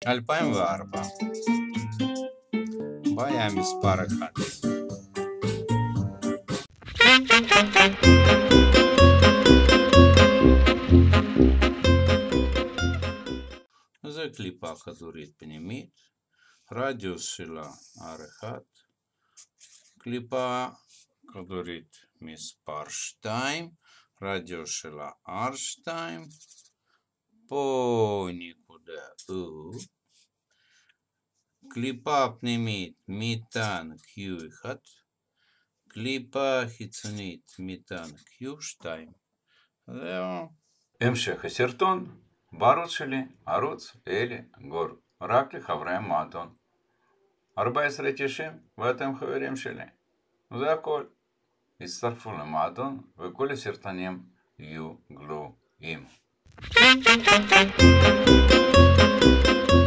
2004 בעיה מספר 1. זה קליפה כדורית פנימית, רדיוס שלה R1, קליפה כדורית מספר 2, רדיוס שלה R2, פה נקודה U, קליפה פנימית מטען Q1, קליפה חיצונית מטען Q2. זהו. המשך הסרטון בערוץ שלי, ערוץ אלי גור, רק לחברי המועדון. 14.90 ואתם חברים שלי. זה הכל. הצטרפו למועדון וכל הסרטונים יהיו גלויים.